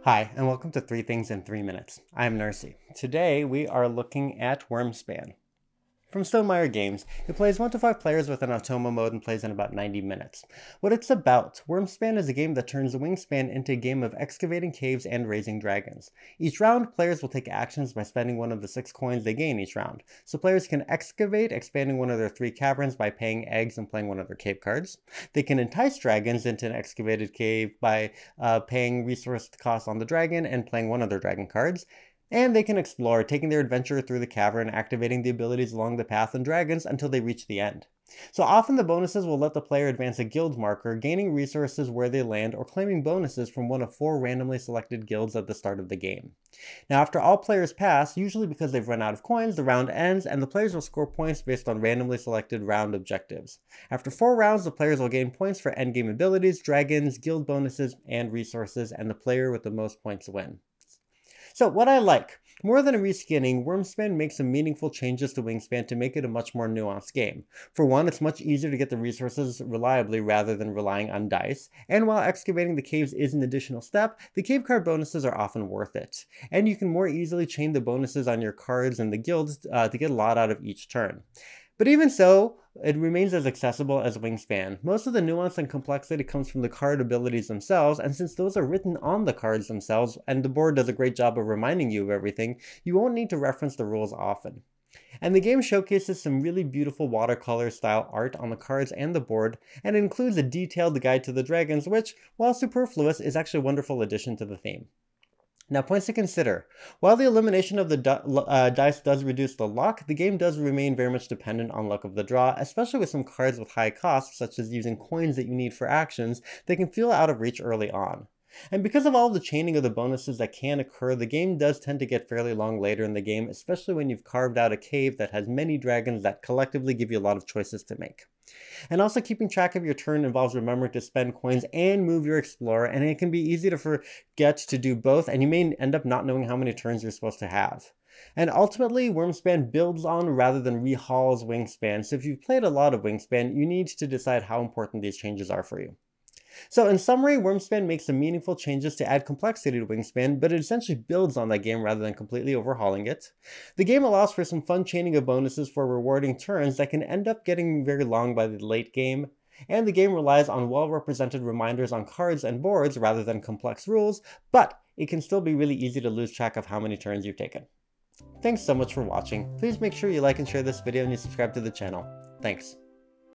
Hi, and welcome to 3 Things in 3 Minutes. I'm Nursey. Today we are looking at Wyrmspan. From Stonemaier Games, it plays 1 to 5 players with an Automa mode and plays in about 90 minutes. What it's about, Wyrmspan is a game that turns Wingspan into a game of excavating caves and raising dragons. Each round, players will take actions by spending one of the 6 coins they gain each round. So players can excavate, expanding one of their 3 caverns by paying eggs and playing one of their cave cards. They can entice dragons into an excavated cave by paying resource costs on the dragon and playing one of their dragon cards. And they can explore, taking their adventure through the cavern, activating the abilities along the path and dragons until they reach the end. So often the bonuses will let the player advance a guild marker, gaining resources where they land or claiming bonuses from one of 4 randomly selected guilds at the start of the game. Now after all players pass, usually because they've run out of coins, the round ends and the players will score points based on randomly selected round objectives. After 4 rounds, the players will gain points for endgame abilities, dragons, guild bonuses, and resources, and the player with the most points wins. So what I like, more than a reskinning, Wyrmspan makes some meaningful changes to Wingspan to make it a much more nuanced game. For one, it's much easier to get the resources reliably rather than relying on dice, and while excavating the caves is an additional step, the cave card bonuses are often worth it. And you can more easily chain the bonuses on your cards and the guilds to get a lot out of each turn. But even so, it remains as accessible as Wingspan. Most of the nuance and complexity comes from the card abilities themselves, and since those are written on the cards themselves, and the board does a great job of reminding you of everything, you won't need to reference the rules often. And the game showcases some really beautiful watercolor style art on the cards and the board, and it includes a detailed guide to the dragons, which, while superfluous, is actually a wonderful addition to the theme. Now, points to consider. While the elimination of the dice does reduce the luck, the game does remain very much dependent on luck of the draw, especially with some cards with high costs, such as using coins that you need for actions, that can feel out of reach early on. And because of all the chaining of the bonuses that can occur, the game does tend to get fairly long later in the game, especially when you've carved out a cave that has many dragons that collectively give you a lot of choices to make. And also keeping track of your turn involves remembering to spend coins and move your explorer, and it can be easy to forget to do both, and you may end up not knowing how many turns you're supposed to have. And ultimately, Wyrmspan builds on rather than rehauls Wingspan, so if you've played a lot of Wingspan, you need to decide how important these changes are for you. So in summary, Wyrmspan makes some meaningful changes to add complexity to Wingspan, but it essentially builds on that game rather than completely overhauling it. The game allows for some fun chaining of bonuses for rewarding turns that can end up getting very long by the late game, and the game relies on well-represented reminders on cards and boards rather than complex rules, but it can still be really easy to lose track of how many turns you've taken. Thanks so much for watching. Please make sure you like and share this video and you subscribe to the channel. Thanks.